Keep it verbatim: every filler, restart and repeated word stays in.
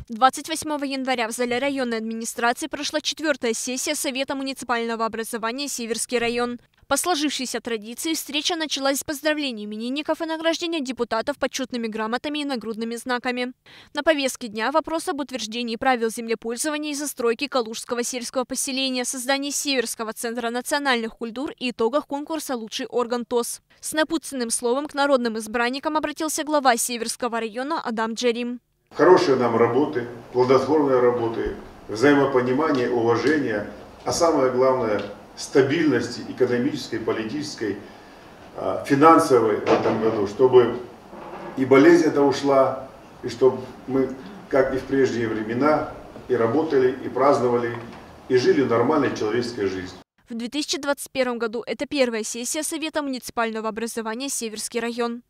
двадцать восьмого января в зале районной администрации прошла четвертая сессия Совета муниципального образования «Северский район». По сложившейся традиции встреча началась с поздравлений именинников и награждения депутатов почетными грамотами и нагрудными знаками. На повестке дня вопрос об утверждении правил землепользования и застройки Калужского сельского поселения, создании Северского центра национальных культур и итогах конкурса «Лучший орган ТОС». С напутственным словом к народным избранникам обратился глава Северского района Адам Джарим. Хорошие нам работы, плодотворные работы, взаимопонимание, уважение, а самое главное – стабильности экономической, политической, финансовой в этом году, чтобы и болезнь эта ушла, и чтобы мы, как и в прежние времена, и работали, и праздновали, и жили нормальной человеческой жизнью. В две тысячи двадцать первом году это первая сессия Совета муниципального образования «Северский район».